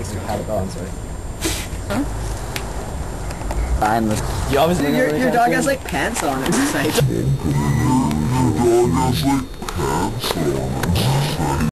Thanks for having the dog, sorry. Huh? Fine. You obviously Dude, your dog has like pants on. It's like. Your dog has like pants on.